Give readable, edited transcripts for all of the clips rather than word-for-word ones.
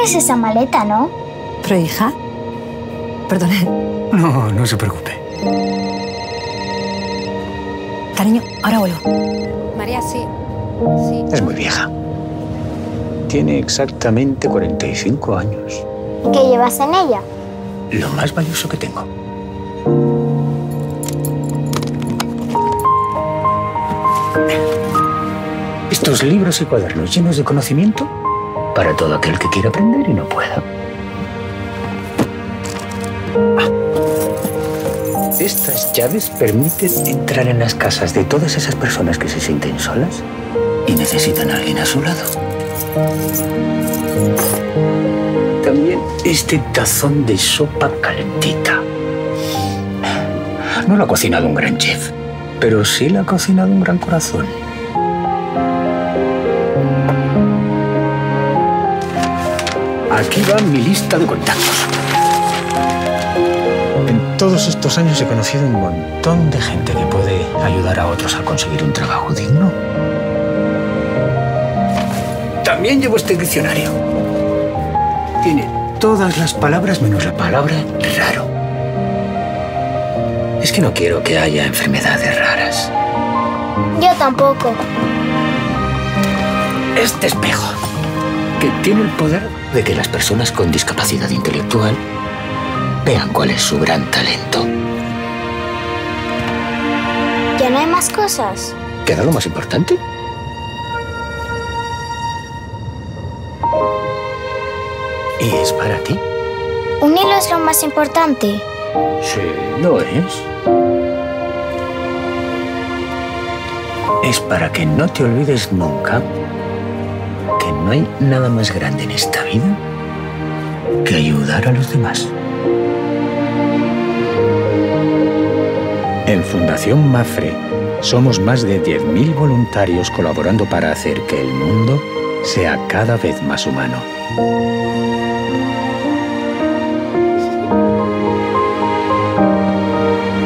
quieres esa maleta, ¿no? Pero, hija... Perdone. No, no se preocupe. Cariño, ahora vuelvo. María, sí. Sí. Es muy vieja. Tiene exactamente 45 años. ¿Y qué llevas en ella? Lo más valioso que tengo. Estos libros y cuadernos llenos de conocimiento para todo aquel que quiera aprender y no pueda. Estas llaves permiten entrar en las casas de todas esas personas que se sienten solas y necesitan a alguien a su lado. También este tazón de sopa calentita. No lo ha cocinado un gran chef, pero sí lo ha cocinado un gran corazón. Aquí va mi lista de contactos. En todos estos años he conocido un montón de gente que puede ayudar a otros a conseguir un trabajo digno. También llevo este diccionario. Tiene todas las palabras menos la palabra raro. Es que no quiero que haya enfermedades raras. Yo tampoco. Este espejo, que tiene el poder de que las personas con discapacidad intelectual vean cuál es su gran talento. ¿Ya no hay más cosas? ¿Queda lo más importante? Y es para ti. ¿Un hilo es lo más importante? Sí, lo es. Es para que no te olvides nunca que no hay nada más grande en esta vida que ayudar a los demás. En Fundación Mapfre somos más de 10.000 voluntarios colaborando para hacer que el mundo sea cada vez más humano.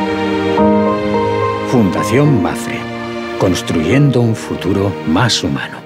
Fundación Mapfre, construyendo un futuro más humano.